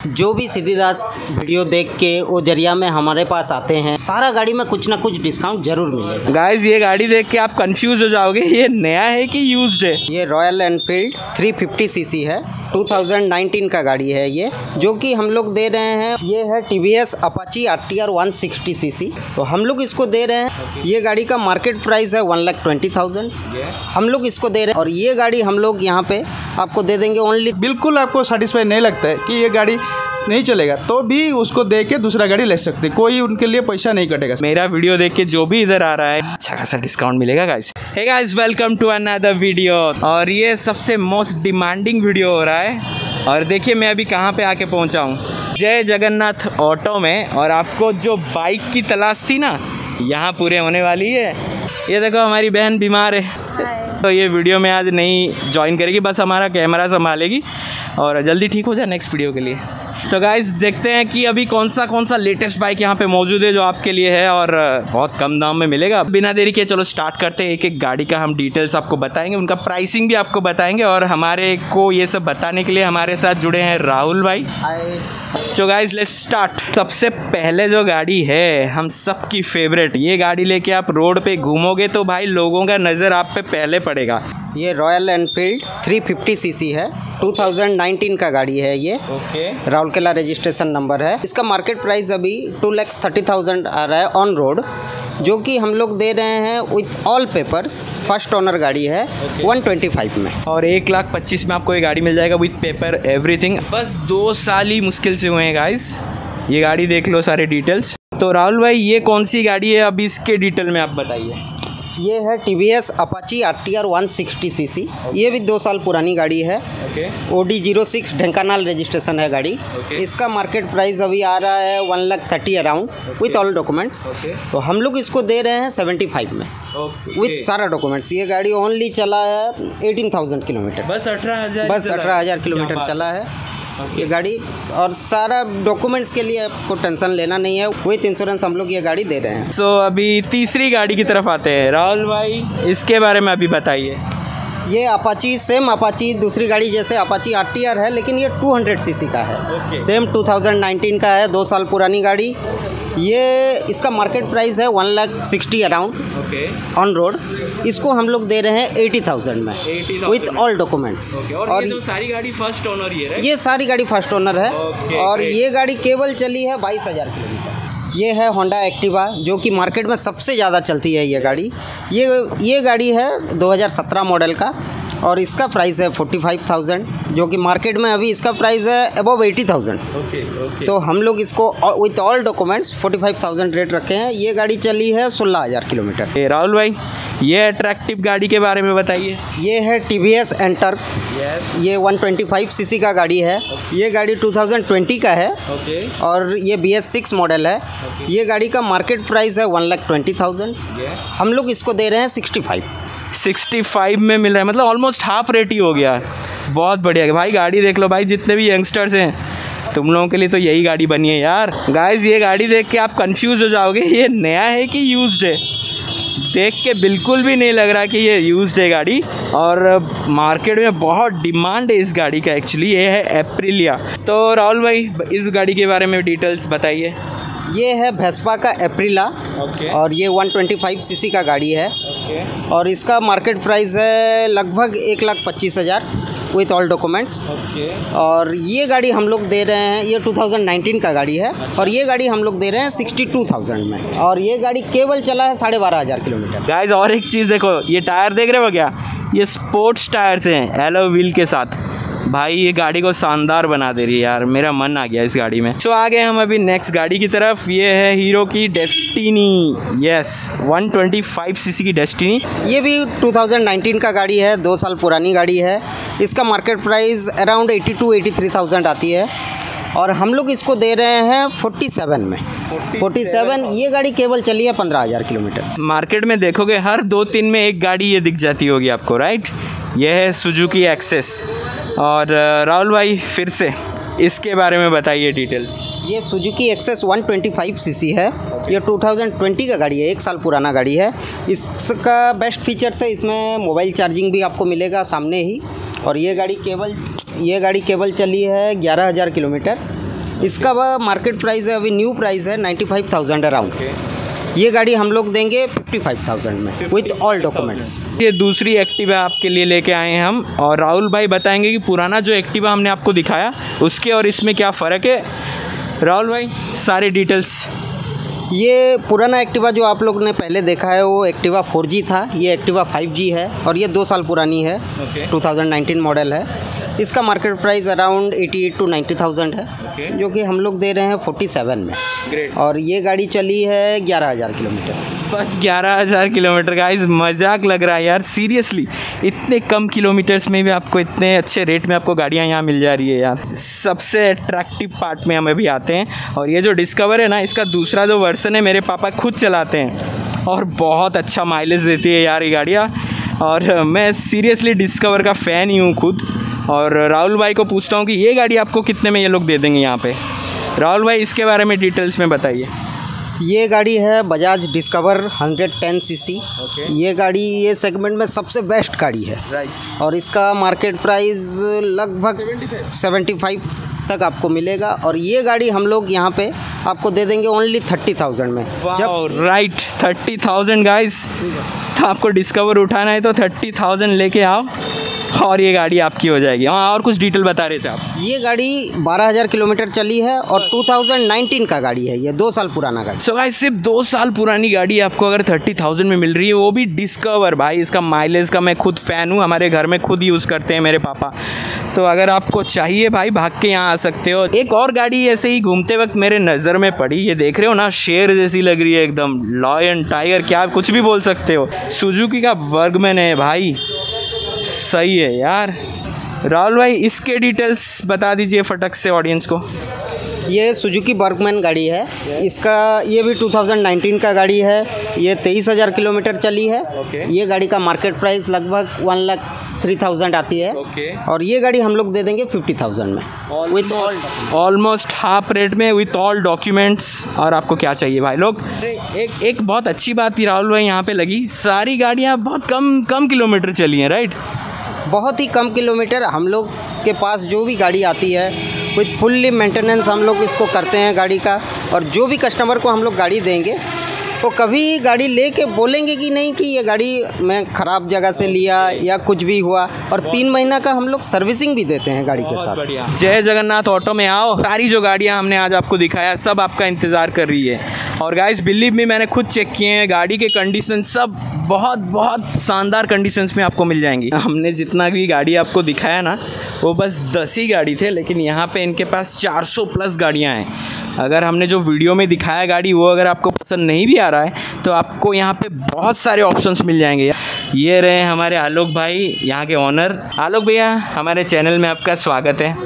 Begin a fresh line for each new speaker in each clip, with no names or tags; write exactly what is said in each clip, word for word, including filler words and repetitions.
जो भी सिद्धिदास वीडियो देख के वो जरिया में हमारे पास आते हैं, सारा गाड़ी में कुछ ना कुछ डिस्काउंट जरूर मिलेगा।
गाइस ये गाड़ी देख के आप कंफ्यूज हो जाओगे, ये नया है कि यूज्ड है।
ये Royal Enfield three fifty CC है, टू थाउजेंड नाइनटीन का गाड़ी है ये, जो कि हम लोग दे रहे हैं। ये है T V S Apache R T R one sixty CC, तो हम लोग इसको दे रहे हैं। ये गाड़ी का मार्केट प्राइस है वन लाख ट्वेंटी थाउजेंड, हम लोग इसको दे रहे हैं। और ये गाड़ी हम लोग यहाँ पे आपको दे देंगे ओनली।
बिल्कुल आपको सेटिस्फाई नहीं लगता है कि ये गाड़ी नहीं चलेगा तो भी उसको दे के दूसरा गाड़ी ले सकते, कोई उनके लिए पैसा नहीं कटेगा।
मेरा वीडियो देख के जो भी इधर आ रहा है अच्छा खासा डिस्काउंट मिलेगा guys. Hey guys welcome to another video, और ये सबसे मोस्ट डिमांडिंग वीडियो हो रहा है। और देखिए मैं अभी कहाँ पे आके पहुँचा हूँ, जय जगन्नाथ ऑटो में। और आपको जो बाइक की तलाश थी ना, यहाँ पूरे होने वाली है। ये देखो हमारी बहन बीमार है तो ये वीडियो में आज नहीं ज्वाइन करेगी, बस हमारा कैमरा संभालेगी और जल्दी ठीक हो जाए नेक्स्ट वीडियो के लिए। तो गाइस देखते हैं कि अभी कौन सा कौन सा लेटेस्ट बाइक यहाँ पे मौजूद है जो आपके लिए है और बहुत कम दाम में मिलेगा। बिना देरी के चलो स्टार्ट करते हैं। एक एक गाड़ी का हम डिटेल्स आपको बताएंगे, उनका प्राइसिंग भी आपको बताएंगे। और हमारे को ये सब बताने के लिए हमारे साथ जुड़े हैं राहुल भाई। तो गाइस लेट्स स्टार्ट। सबसे पहले जो गाड़ी है हम सबकी फेवरेट, ये गाड़ी लेके आप रोड पे घूमोगे तो भाई लोगों का नज़र आप पे पहले पड़ेगा।
ये Royal Enfield three fifty CC है, टू थाउजेंड नाइनटीन का गाड़ी है ये।
Okay okay.
Rourkela registration number है। इसका मार्केट प्राइस अभी टू लैक्स थर्टी थाउजेंड आ रहा है ऑन रोड, जो कि हम लोग दे रहे हैं with all papers. First owner गाड़ी है okay. वन ट्वेंटी फाइव में,
और एक लाख पच्चीस में आपको ये गाड़ी मिल जाएगा विथ पेपर एवरीथिंग। बस दो साल ही मुश्किल से हुए हैं गाइस। ये गाड़ी देख लो सारे डिटेल्स। तो राहुल भाई ये कौन सी गाड़ी है, अभी इसके डिटेल में आप बताइए।
ये है T V S Apache R T R one sixty C C, ये भी दो साल पुरानी गाड़ी है।
Okay
O D zero six Dhenkanal registration है गाड़ी।
okay.
इसका मार्केट प्राइस अभी आ रहा है one lakh thirty around with all documents. तो हम लोग इसको दे रहे हैं सेवेंटी फाइव में
okay.
विथ सारा डॉक्यूमेंट्स। ये गाड़ी ओनली चला है एटीन थाउजेंड किलोमीटर,
बस अठारह हज़ार
बस अठारह हज़ार किलोमीटर चला है okay. ये गाड़ी। और सारा डॉक्यूमेंट्स के लिए आपको टेंशन लेना नहीं है, विथ इंश्योरेंस हम लोग ये गाड़ी दे रहे हैं।
सो so, अभी तीसरी गाड़ी की तरफ आते हैं। राहुल भाई इसके बारे में अभी बताइए।
ये अपाची, सेम अपाची दूसरी गाड़ी जैसे अपाची आर टी आर है, लेकिन ये टू हंड्रेड सी सी का है okay. Same two thousand nineteen का है, दो साल पुरानी गाड़ी। ये इसका मार्केट प्राइस है one lakh sixty around on road. इसको हम लोग दे रहे हैं एटी थाउजेंड में विथ ऑल डॉक्यूमेंट्स।
और, और ये तो सारी गाड़ी फर्स्ट ओनर ही है,
ये सारी गाड़ी फर्स्ट ओनर है
okay,
और
great.
ये गाड़ी केवल चली है बाईस हज़ार किलोमीटर। ये है होंडा एक्टिवा, जो कि मार्केट में सबसे ज़्यादा चलती है ये गाड़ी। ये ये गाड़ी है दो हज़ार सत्रह मॉडल का, और इसका प्राइस है फोर्टी फाइव थाउजेंड, जो कि मार्केट में अभी इसका प्राइस है above eighty thousand.
Okay okay.
तो हम लोग इसको with all documents forty five thousand rate रखे हैं। ये गाड़ी चली है सोलह हज़ार किलोमीटर।
राहुल भाई ये अट्रैक्टिव गाड़ी के बारे में बताइए।
ये है टी वी एस एंटर, ये one twenty five C C का गाड़ी है। ये गाड़ी टू थाउजेंड ट्वेंटी का है
okay.
और ये बी एस सिक्स मॉडल है okay. ये गाड़ी का मार्केट प्राइस है वन लाख ट्वेंटी थाउजेंड, हम लोग इसको दे रहे हैं सिक्सटी फाइव
सिक्सटी फाइव में मिल रहा है, मतलब ऑलमोस्ट हाफ रेट ही हो गया। बहुत बढ़िया भाई, गाड़ी देख लो भाई, जितने भी यंगस्टर्स हैं तुम लोगों के लिए तो यही गाड़ी बनी है यार। गाइस ये गाड़ी देख के आप कंफ्यूज हो जाओगे, ये नया है कि यूज्ड है। देख के बिल्कुल भी नहीं लग रहा कि ये यूज्ड है गाड़ी, और मार्केट में बहुत डिमांड है इस गाड़ी का। एक्चुअली ये है एप्रिलिया। तो राहुल भाई इस गाड़ी के बारे में डिटेल्स बताइए।
ये है वेस्पा का एप्रिला
okay.
और ये one twenty five C C का गाड़ी है
okay.
और इसका मार्केट प्राइस है लगभग एक लाख पच्चीस हज़ार विथ ऑल डॉक्यूमेंट्स। और ये गाड़ी हम लोग दे रहे हैं, ये टू थाउजेंड नाइनटीन का गाड़ी है और ये गाड़ी हम लोग दे रहे हैं सिक्सटी टू थाउजेंड में, और ये गाड़ी केवल चला है साढ़े बारह हज़ार किलोमीटर।
गाइस और एक चीज़ देखो, ये टायर देख रहे हो क्या, ये स्पोर्ट्स टायर्स हैं एलो व्हील के साथ। भाई ये गाड़ी को शानदार बना दे रही है यार, मेरा मन आ गया इस गाड़ी में। सो so, आगे हम अभी नेक्स्ट गाड़ी की तरफ। ये है हीरो की Destiny, yes one twenty five C C की डेस्टिनी।
ये भी टू थाउजेंड नाइनटीन का गाड़ी है, दो साल पुरानी गाड़ी है। इसका market price around eighty two eighty three thousand आती है और हम लोग इसको दे रहे हैं फोर्टी सेवन में फोर्टी सेवन। ये गाड़ी केवल चली है पंद्रह हज़ार किलोमीटर।
मार्केट में देखोगे हर दो तीन में एक गाड़ी ये दिख जाती होगी आपको, राइट। ये है सुजुकी एक्सेस। और राहुल भाई फिर से इसके बारे में बताइए डिटेल्स।
ये Suzuki Access one twenty five C C है, ये टू थाउजेंड ट्वेंटी का गाड़ी है, एक साल पुराना गाड़ी है। इसका बेस्ट फीचर्स है, इसमें मोबाइल चार्जिंग भी आपको मिलेगा सामने ही। और ये गाड़ी केवल ये गाड़ी केवल चली है ग्यारह हज़ार किलोमीटर इसका मार्केट प्राइस है, अभी न्यू प्राइस है नाइन्टी फाइव थाउजेंड अराउंड। ये गाड़ी हम लोग देंगे फिफ्टी फाइव थाउजेंड में विथ ऑल डॉक्यूमेंट्स।
ये दूसरी एक्टिवा आपके लिए लेके आए हैं हम, और राहुल भाई बताएंगे कि पुराना जो एक्टिवा हमने आपको दिखाया उसके और इसमें क्या फ़र्क है। राहुल भाई सारे डिटेल्स।
ये पुराना एक्टिवा जो आप लोग ने पहले देखा है वो एक्टिवा फोर जी था, ये एक्टिवा फाइव जी है और ये दो साल पुरानी है।
okay.
Two thousand nineteen model है। इसका market price around eighty eight to ninety thousand है।
okay.
जो कि हम लोग दे रहे हैं फोर्टी सेवन में।
Great.
और ये गाड़ी चली है ग्यारह हज़ार किलोमीटर।
बस ग्यारह हज़ार किलोमीटर गाइस, मजाक लग रहा है यार सीरियसली। इतने कम किलोमीटर्स में भी आपको इतने अच्छे रेट में आपको गाड़ियाँ यहाँ मिल जा रही है यार। सबसे अट्रैक्टिव पार्ट में हम अभी आते हैं, और ये जो डिस्कवर है ना, इसका दूसरा जो वर्सन है मेरे पापा खुद चलाते हैं और बहुत अच्छा माइलेज देती है यार ये गाड़ियाँ। और मैं सीरियसली डिस्कवर का फ़ैन ही हूँ खुद। और राहुल भाई को पूछता हूँ कि ये गाड़ी आपको कितने में ये लोग दे देंगे यहाँ पे। राहुल भाई इसके बारे में डिटेल्स में बताइए।
ये गाड़ी है Bajaj Discover hundred ten CC.
Okay.
ये गाड़ी ये सेगमेंट में सबसे बेस्ट गाड़ी है।
राइट।
और इसका मार्केट प्राइस लगभग सेवेंटी फाइव तक आपको मिलेगा। और ये गाड़ी हम लोग यहाँ पे आपको दे देंगे ओनली थर्टी थाउजेंड में।
जब राइट थर्टी थाउजेंड गाइस, तो आपको डिस्कवर उठाना है तो थर्टी थाउजेंड लेके आओ और ये गाड़ी आपकी हो जाएगी। हाँ, और कुछ डिटेल बता रहे थे आप।
ये गाड़ी बारह हज़ार किलोमीटर चली है और टू थाउजेंड नाइनटीन का गाड़ी है, ये दो साल पुराना गाड़ी।
सो गाइस सिर्फ दो साल पुरानी गाड़ी आपको अगर थर्टी थाउजेंड में मिल रही है, वो भी डिस्कवर। भाई इसका माइलेज का मैं खुद फ़ैन हूँ, हमारे घर में खुद यूज़ करते हैं मेरे पापा। तो अगर आपको चाहिए भाई भाग के यहाँ आ सकते हो। एक और गाड़ी ऐसे ही घूमते वक्त मेरे नज़र में पड़ी, ये देख रहे हो ना, शेर जैसी लग रही है एकदम, लॉयन टाइगर क्या कुछ भी बोल सकते हो। सुजुकी का वर्गमैन है भाई, सही है यार। राहुल भाई इसके डिटेल्स बता दीजिए फटक से ऑडियंस को।
ये सुजुकी बर्गमैन गाड़ी है। इसका ये भी टू थाउजेंड नाइनटीन का गाड़ी है। ये तेईस हज़ार किलोमीटर चली है।
Okay.
ये गाड़ी का मार्केट प्राइस लगभग वन लाख थ्री थाउजेंड आती है।
Okay.
और ये गाड़ी हम लोग दे देंगे फिफ्टी थाउजेंड में with all
almost half rate में विथ ऑल डॉक्यूमेंट्स। और आपको क्या चाहिए भाई लोग। एक एक बहुत अच्छी बात थी राहुल भाई यहाँ पे लगी, सारी गाड़ियाँ बहुत कम कम किलोमीटर चली हैं। राइट,
बहुत ही कम किलोमीटर। हम लोग के पास जो भी गाड़ी आती है विथ फुल्ली मेंटेनेंस हम लोग इसको करते हैं गाड़ी का। और जो भी कस्टमर को हम लोग गाड़ी देंगे वो कभी गाड़ी लेके बोलेंगे कि नहीं कि ये गाड़ी मैं ख़राब जगह से लिया या कुछ भी हुआ। और तीन महीना का हम लोग सर्विसिंग भी देते हैं गाड़ी के साथ।
बढ़िया। जय जगन्नाथ ऑटो में आओ, सारी जो गाड़ियाँ हमने आज आपको दिखाया सब आपका इंतज़ार कर रही है। और गाइस बिलीव मी, मैंने खुद चेक किए हैं, गाड़ी के कंडीशन सब बहुत बहुत शानदार कंडीशंस में आपको मिल जाएंगी। हमने जितना भी गाड़ी आपको दिखाया ना, वो बस दस ही गाड़ी थे, लेकिन यहाँ पे इनके पास चार सौ प्लस गाड़ियाँ हैं। अगर हमने जो वीडियो में दिखाया गाड़ी वो अगर आपको पसंद नहीं भी आ रहा है तो आपको यहाँ पे बहुत सारे ऑप्शंस मिल जाएंगे। ये रहे हमारे आलोक भाई, यहाँ के ओनर। आलोक भैया हमारे चैनल में आपका स्वागत है।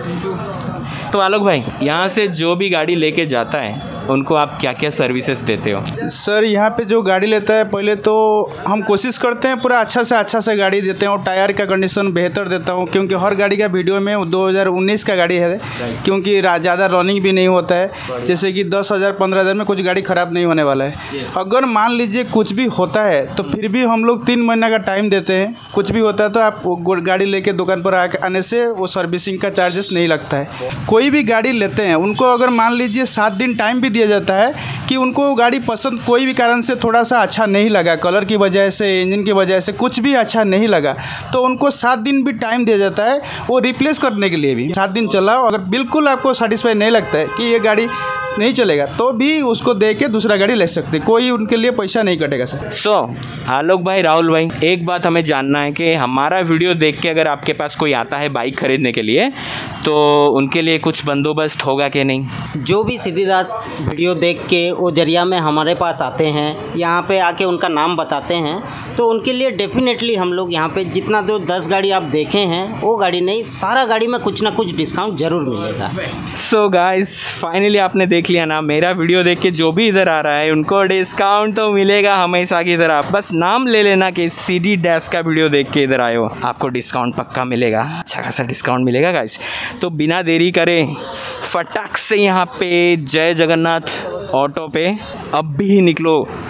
तो आलोक भाई, यहाँ से जो भी गाड़ी लेके जाता है उनको आप क्या क्या सर्विसेज देते हो?
सर यहाँ पे जो गाड़ी लेता है पहले तो हम कोशिश करते हैं पूरा अच्छा से अच्छा से गाड़ी देते हैं और टायर का कंडीशन बेहतर देता हूँ, क्योंकि हर गाड़ी का वीडियो में दो हज़ार उन्नीस का गाड़ी है, क्योंकि ज़्यादा रनिंग भी नहीं होता है। जैसे कि दस हज़ार पंद्रह हज़ार में कुछ गाड़ी ख़राब नहीं होने वाला है। अगर मान लीजिए कुछ भी होता है तो फिर भी हम लोग तीन महीना का टाइम देते हैं। कुछ भी होता है तो आप गाड़ी लेके दुकान पर आने से वो सर्विसिंग का चार्जेस नहीं लगता है। कोई भी गाड़ी लेते हैं उनको अगर मान लीजिए सात दिन टाइम भी दिया जाता है कि उनको गाड़ी पसंद कोई भी कारण से थोड़ा सा अच्छा नहीं लगा, कलर की वजह से, इंजन की वजह से कुछ भी अच्छा नहीं लगा, तो उनको सात दिन भी टाइम दिया जाता है वो रिप्लेस करने के लिए भी। सात दिन चलाओ, अगर बिल्कुल आपको सेटिस्फाई नहीं लगता है कि ये गाड़ी नहीं चलेगा तो भी उसको दे के दूसरा गाड़ी ले सकते, कोई उनके लिए पैसा नहीं कटेगा सर।
सो so, आलोक भाई, राहुल भाई, एक बात हमें जानना है कि हमारा वीडियो देख के अगर आपके पास कोई आता है बाइक खरीदने के लिए तो उनके लिए कुछ बंदोबस्त होगा कि नहीं?
जो भी सिद्धिदास वीडियो देख के वो जरिया में हमारे पास आते हैं, यहाँ पे आके उनका नाम बताते हैं, तो उनके लिए डेफिनेटली हम लोग यहाँ पे जितना जो दस गाड़ी आप देखे हैं वो गाड़ी नहीं, सारा गाड़ी में कुछ ना कुछ डिस्काउंट ज़रूर मिलेगा।
सो गाइस फाइनली आपने देख लिया ना, मेरा वीडियो देख के जो भी इधर आ रहा है उनको डिस्काउंट तो मिलेगा हमेशा की तरह। बस नाम ले लेना कि सी डी डैश का वीडियो देख के इधर आए हो, आपको डिस्काउंट पक्का मिलेगा, अच्छा खासा डिस्काउंट मिलेगा गाइस। तो बिना देरी करें फटाक से यहाँ पे जय जगन्नाथ ऑटो पे अब भी निकलो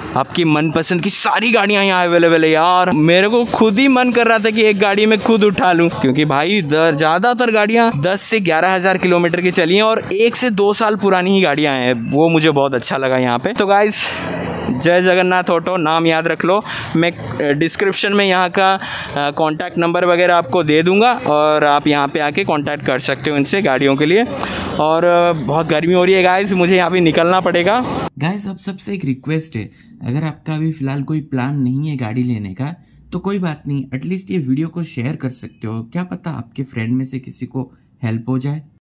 आपकी मनपसंद की सारी गाड़ियाँ यहाँ अवेलेबल है यार। मेरे को खुद ही मन कर रहा था कि एक गाड़ी में खुद उठा लूँ, क्योंकि भाई ज़्यादातर गाड़ियाँ दस से ग्यारह हज़ार किलोमीटर की चली हैं और एक से दो साल पुरानी ही गाड़ियाँ हैं। वो मुझे बहुत अच्छा लगा यहाँ पे। तो गाइस जय जगन्नाथ ऑटो नाम याद रख लो। मैं डिस्क्रिप्शन में यहाँ का कॉन्टैक्ट नंबर वगैरह आपको दे दूँगा और आप यहाँ पे आके कांटेक्ट कर सकते हो इनसे गाड़ियों के लिए। और बहुत गर्मी हो रही है गाइस, मुझे यहाँ पे निकलना पड़ेगा।
गाइस अब सबसे एक रिक्वेस्ट है, अगर आपका अभी फ़िलहाल कोई प्लान नहीं है गाड़ी लेने का तो कोई बात नहीं, एटलीस्ट ये वीडियो को शेयर कर सकते हो। क्या पता आपके फ्रेंड में से किसी को हेल्प हो जाए।